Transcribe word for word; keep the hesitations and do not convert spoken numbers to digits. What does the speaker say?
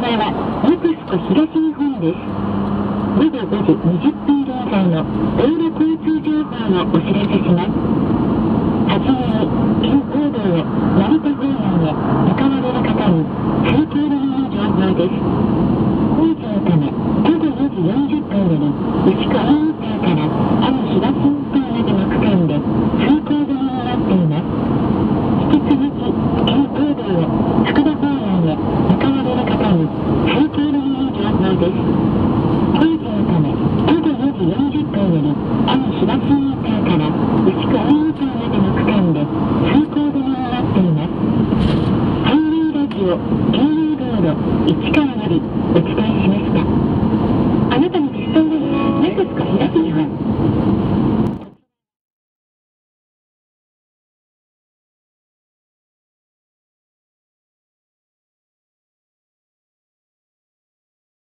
はネクスコ東日本です。ごごごじにじゅっぷん現在の道路交通情報をお知らせします。はちにい県央道を成田方面へ向かわれる方に通行止めの情報です。工事のためごごよじよんじゅっぷんより牛久インターから安美東インターまでの区間で通行止めになっています。引き続き県央道を福田方面へ向かわれる方に通行止めの情報です。工事のためごごよじよんじゅっぷんより安美東インター